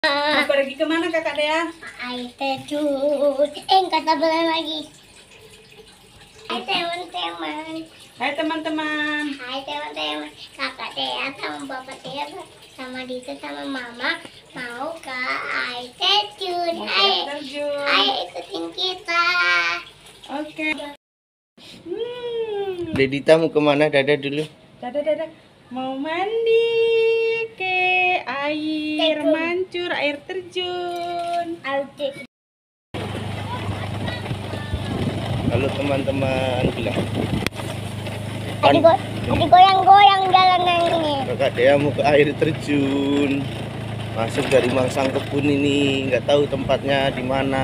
Pergi kemana kakak Dea? Air terjun. Kata belah lagi. Hai teman-teman. Hai teman-teman. Hai teman-teman. Kakak Dea sama bapak Dea sama Dita sama mama mau ke air terjun. Ayo ikutin kita. Oke. Dedita mau kemana? Dadah dulu. Dadah. Mau mandi ke air mancur, air terjun. Halo teman-teman, bilang. Tadi goyang-goyang jalanan ini. Kakak Dea mau ke air terjun. Masuk dari Mangsang Kebun ini, nggak tahu tempatnya di mana.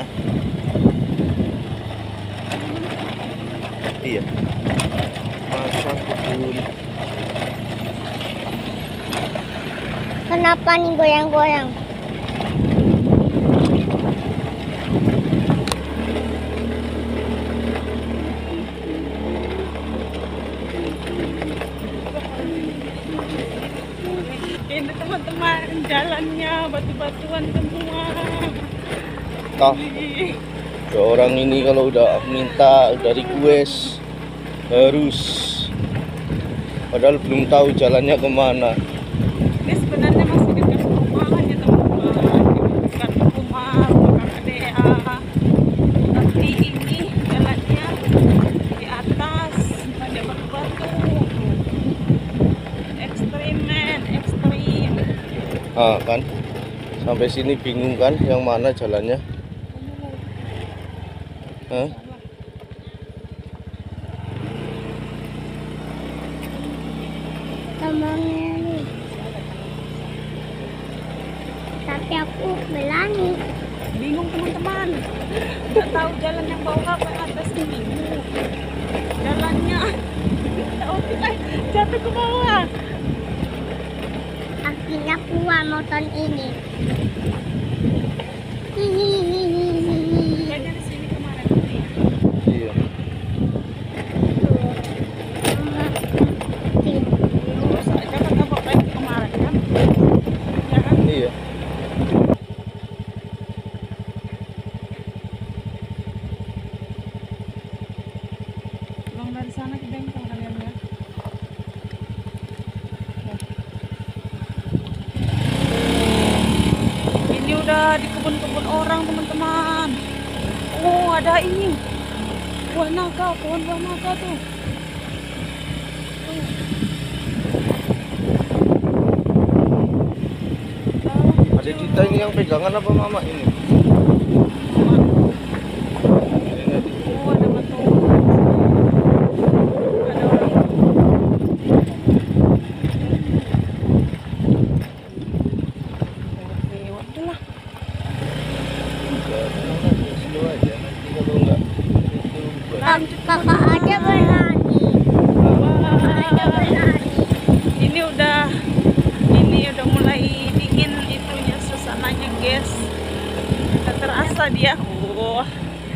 Iya. Mangsang Kebun. Kenapa nih goyang-goyang? Ini teman-teman, jalannya batu-batuan semua. Toh, orang ini kalau udah minta, udah request harus. Padahal belum tahu jalannya kemana. Ini sebenarnya masih dekat rumah ya teman-teman, dekat rumah kakak Dea. Tapi ini jalannya di atas, ada batu-batu. Ekstrim. Ah kan, sampai sini bingung kan, yang mana jalannya? Hah? Temannya nih. Tapi aku berani. Bingung teman-teman, nggak tahu jalan yang bawah ke atas ini. Jalannya tahu kita jatuh ke bawah. Akhirnya puas nonton ini. Kayaknya di sini kemarin. Iya. Lurus aja kata bapak kemarin kan. Ya kan? Iya. Pulang dari sana ke bengkel kalian ya. Ini udah di kebun-kebun orang teman-teman. Oh ada ini buah naga, pohon buah naga tuh. Ada Dita ini yang pegangan apa mama ini? Oh ada batu. Ada orang. Oke, udahlah. Slow aja, nanti kalau enggak itu Kakak aja berani. Ini udah mulai dingin itunya suasananya guys. Udah terasa dia. Wah.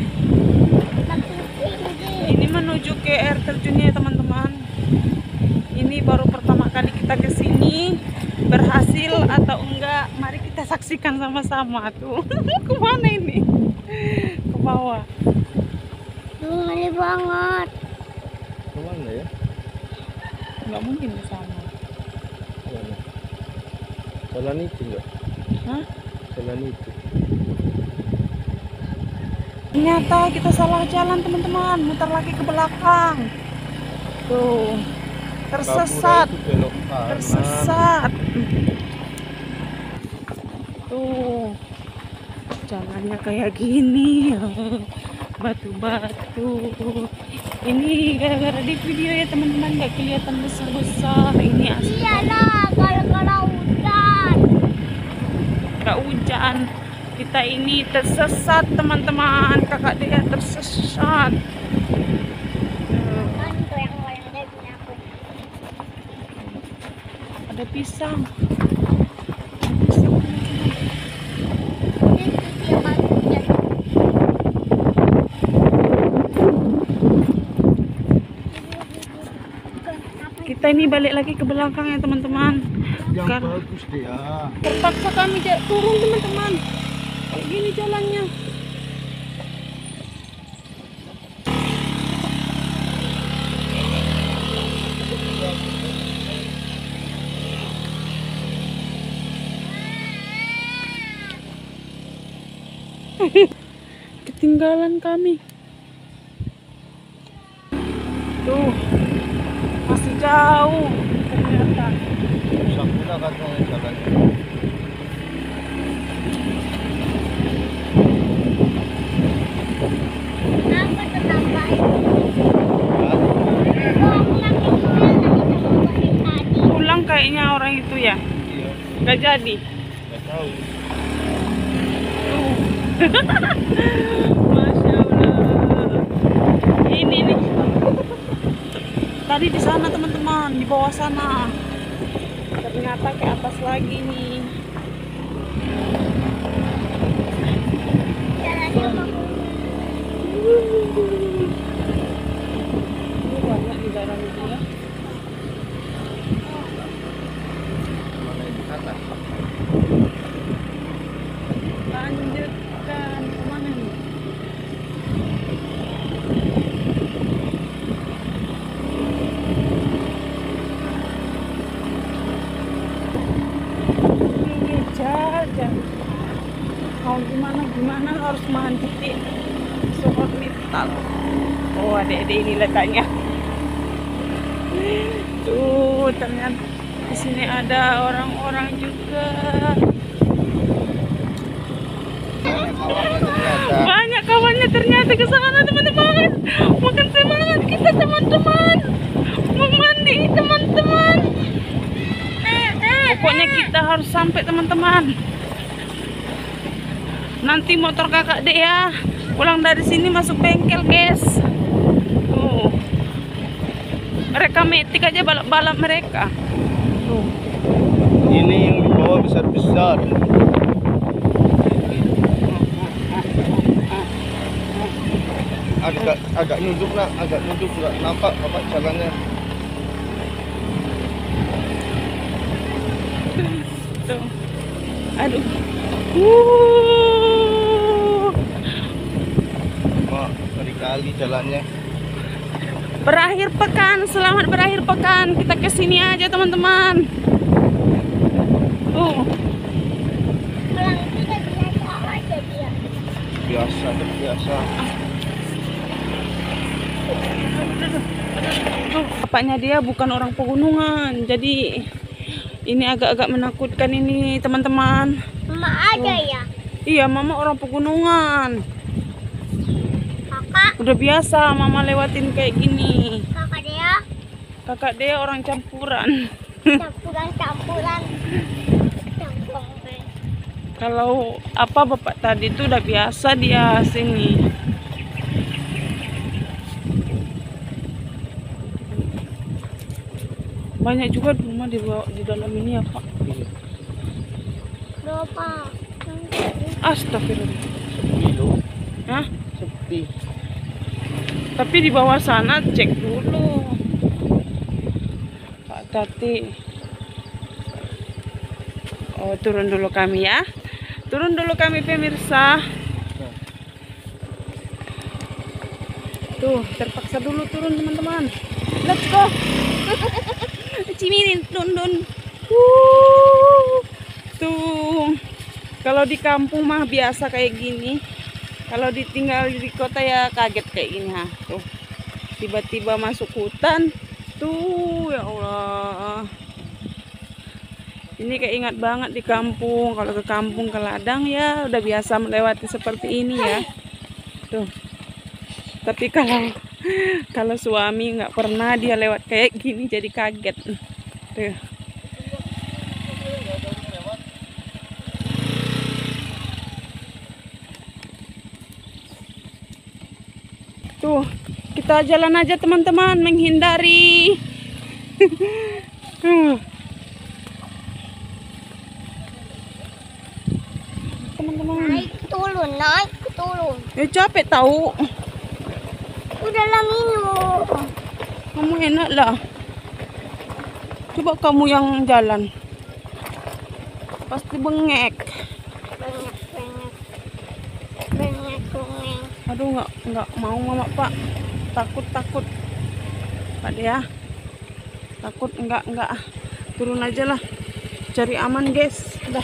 Ini menuju ke air terjunnya ya teman-teman. Ini baru pertama kali kita ke sini. Berhasil atau enggak? Mari kita saksikan sama-sama tuh. Kemana ini? Ke bawah. Ngeri banget. kemana ya? Nggak mungkin ke sana. Kemana? Jalan itu enggak? Hah? Jalan itu. Ternyata kita salah jalan teman-teman, muter lagi ke belakang. Tuh, tersesat, Kapura itu belok kanan. tersesat. Tuh, jalannya kayak gini, batu-batu. Ini gara-gara di video ya teman-teman nggak kelihatan besar-besar. Ini asli Iyalah, gara-gara hujan. nggak hujan. Kita ini tersesat teman-teman, kakak Dea tersesat. Kan goyang-goyang dia punya aku. Ada pisang. Ini video hujan. Kita ini balik lagi ke belakang ya teman-teman. Yang Kar- bagus deh ya. Terpaksa kami turun teman-teman. Kayak gini jalannya. Ketinggalan kami. Tuh, masih jauh ternyata. Sakura katanya jalannya. Apa tetangga itu? Hah? Oh, aku lagi gimana kita mau balik tadi? Pulang kayaknya orang itu ya. Iya, Gak jadi. nggak tahu. Tuh. Masya Allah. Ini nih. Tadi di sana teman-teman, di bawah sana. Ternyata ke atas lagi nih. Jalannya mau Ini banyak di dalam itu ya. Mana ibu kata? Lanjutkan kemana nih? Jajan. Mau gimana harus mandi sohor metal. Oh, adik-adik ini letaknya. Tuh, ternyata di sini ada orang-orang juga. Ternyata. Banyak kawannya ternyata ke sana teman-teman. Makan semangat kita teman-teman. Mau mandi teman-teman. Pokoknya kita harus sampai teman-teman. Nanti motor kakak dek ya. Pulang dari sini masuk bengkel guys. Tuh. Mereka metik aja balap-balap mereka. Tuh. Ini yang di bawah besar-besar. Agak nunduk nak, agak nunduk nggak nampak bapak jalannya. Tuh. Aduh. Mak, kali-kali jalannya. Berakhir pekan, selamat berakhir pekan. Kita kesini aja teman-teman. pulang itu udah biasa aja dia. Biasa, terbiasa. Bapaknya dia bukan orang pegunungan, jadi ini agak-agak menakutkan ini teman-teman. Mama ada ya? Iya, mama orang pegunungan. Kakak? Udah biasa mama lewatin kayak gini. Kakak dia? Kakak dia orang campuran. Campuran. Kalau apa bapak tadi tuh udah biasa dia sini. Banyak juga rumah di dalam ini ya Pak. Berapa? Astagfirullah. Sepi loh, Hah? sepi. Tapi di bawah sana cek dulu. Pak Tati. Oh, turun dulu kami ya. Turun dulu kami pemirsa. Tuh, terpaksa dulu turun teman-teman. Let's go. Cimirin, dun. Tuh. Kalau di kampung mah biasa kayak gini. Kalau ditinggal di kota ya kaget kayak gini ha. Tuh. Tiba-tiba masuk hutan. Tuh, ya Allah. Ini kayak ingat banget di kampung. Kalau ke kampung ke ladang ya udah biasa melewati seperti ini ya. Tuh. Tapi kalau suami nggak pernah dia lewat kayak gini jadi kaget. Tuh. Tuh, kita jalan aja teman-teman menghindari. Teman-teman. Naik turun. Capek tahu. Udah lah minum. Kamu enak lah. Coba kamu yang jalan. Pasti bengek. Banyak. Banyak bengek. Aduh, nggak mau mama Pak. Takut. Pak Dea. Takut enggak. Turun aja lah. Cari aman, guys. Udah.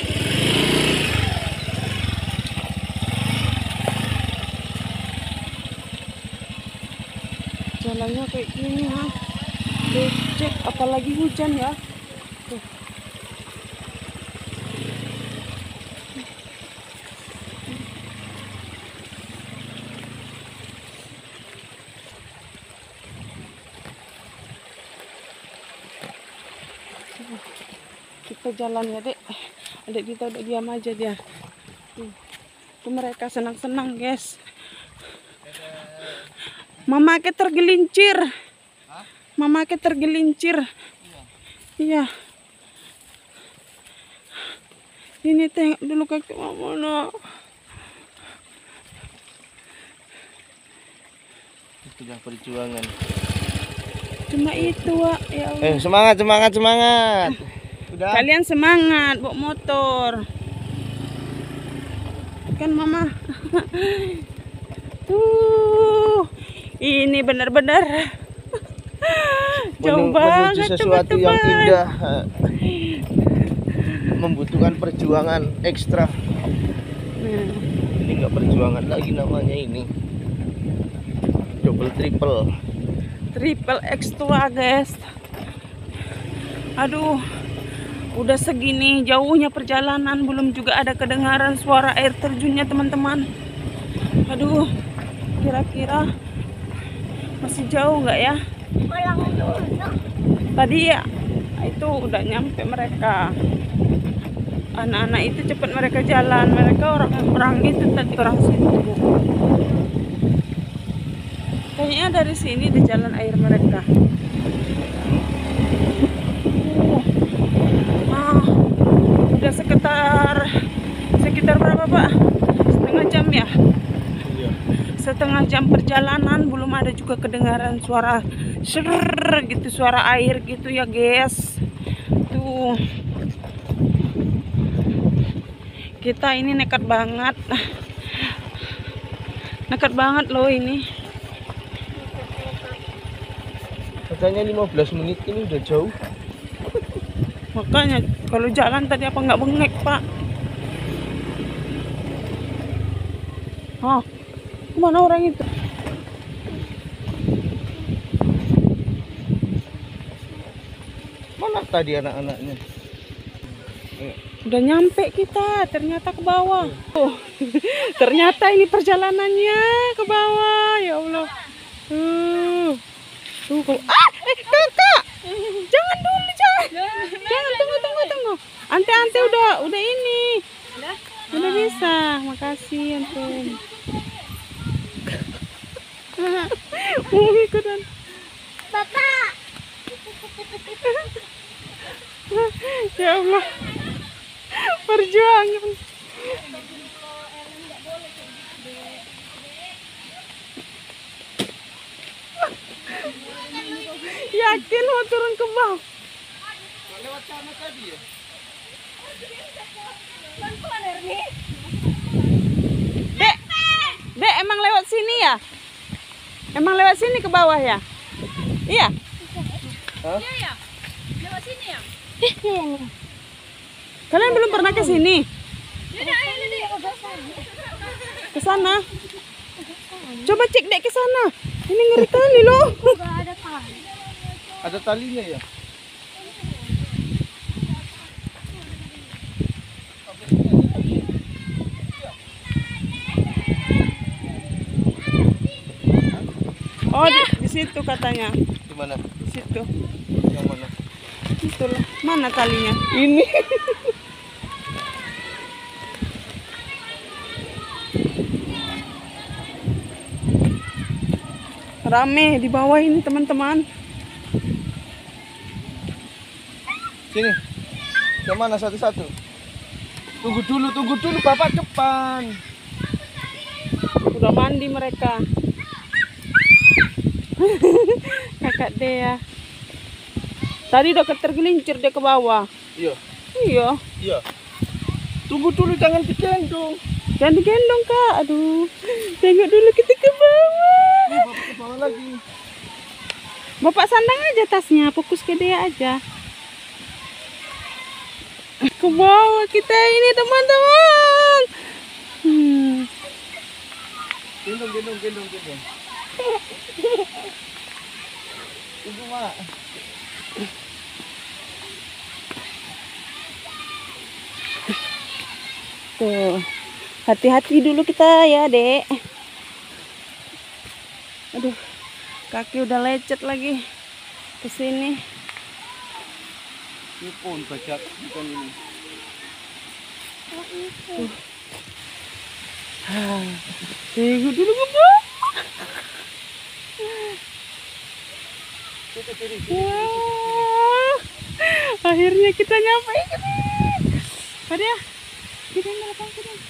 Jalannya kayak gini ya. Becek, apalagi hujan ya. Tuh. Kita jalan ya, Dek. Adik kita udah diam aja dia. Tuh mereka senang-senang, guys. Mama ke tergelincir. Mama ke tergelincir. Iya. Ini tengok dulu kaki mama nak. Itulah perjuangan. Cuma itu, Wak. Ya Allah. Semangat. Udah. Kalian semangat bawa motor. Kan mama. Ini benar-benar jauh banget, menuju sesuatu yang teman-teman. indah. Membutuhkan perjuangan ekstra. Ini enggak perjuangan lagi namanya ini. Double triple extra, guys. Aduh, udah segini jauhnya perjalanan, belum juga ada kedengaran suara air terjunnya, teman-teman. Aduh, kira-kira masih jauh nggak ya? Pulang dulu. Tadi ya itu udah nyampe mereka. Anak-anak itu cepat mereka jalan. Mereka orang itu tadi orang situ. Kayaknya dari sini di jalan air mereka. Udah sekitar berapa, Pak? Setengah jam ya? Iya. Setengah jam perjalanan belum ada juga kedengaran suara ser gitu, suara air gitu ya, guys. Tuh. Kita ini nekat banget. Nekat banget loh ini. Katanya 15 menit ini udah jauh. Makanya kalau jalan tadi apa nggak bengek, Pak? Oh, kemana orang itu? Mana tadi anak-anaknya? Udah nyampe kita, ternyata ke bawah. Oh, ternyata ini perjalanannya ke bawah, ya Allah. Tuh, kakak, jangan dulu, jangan tunggu. Ante udah ini, udah bisa, makasih Ante. Mau ikutan. Bapak. Ya Allah, perjuangan. Yakin mau turun ke bawah? Lewat sana tadi ya? Dek, emang lewat sini ya? Emang lewat sini ke bawah ya? Iya. Hah? Iya. Lewat sini ya? Kalian belum pernah ke sini? Ke sana. Coba cek Dek ke sana. Ini ngeri kali loh. Ada talinya ya? Oh, di situ katanya. Di mana? Di situ. Yang mana? Itulah. Mana talinya? Ini. Rame di bawah ini, teman-teman. Sini. Yang mana satu-satu? Tunggu dulu Bapak depan. Udah mandi mereka. Kakak Dea. Tadi udah tergelincir dia ke bawah. Iya. Iya. Iya. Tunggu dulu, jangan digendong. Jangan digendong Kak. Aduh. Tengok dulu kita ke bawah. Bapak ke bawah lagi. Bapak sandang aja tasnya, fokus ke dia aja. Ke bawah kita ini teman-teman. Gendong. Tunggu, Mak. Tuh. Hati-hati dulu kita ya, Dek. Aduh. Kaki udah lecet lagi ke sini. Ini pun bajak bukan ini. Tengok dulu ke bawah. Wah, akhirnya kita nyampe ke sini. Ada? Kita datang ke sini.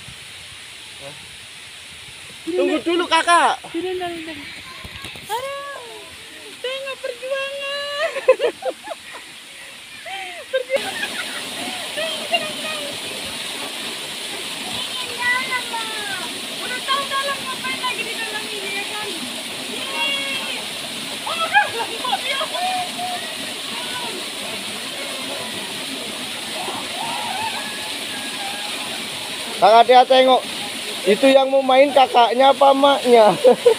Tunggu dulu, Kakak. Aduh, tengok perjuangan. Udah tahu dalam ngapain lagi di dalam ini ya kan? Oh, udah lagi kok dia. Kakak dia tengok. Itu yang mau main kakaknya apa maknya?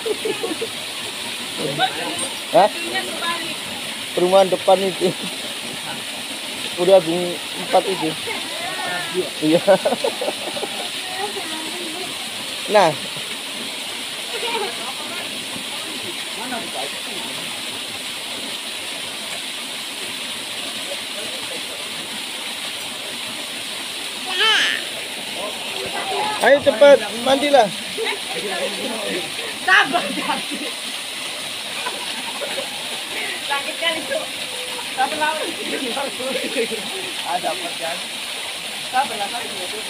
Hah? Perumahan depan itu. Udah Bung 4 itu. Iya. Nah. Ayo cepat mandilah. Sabar kaki. Sakit kali tuh. Sabar lah. Ada apa kan? Sabar lah kali itu.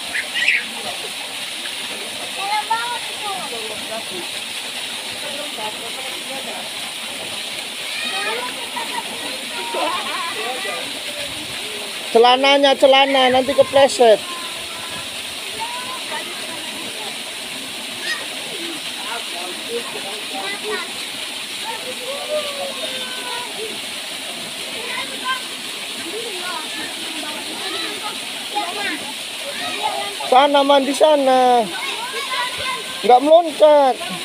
Enak banget itu. Celana nanti kepleset. Sana mandi sana. Nggak meloncat.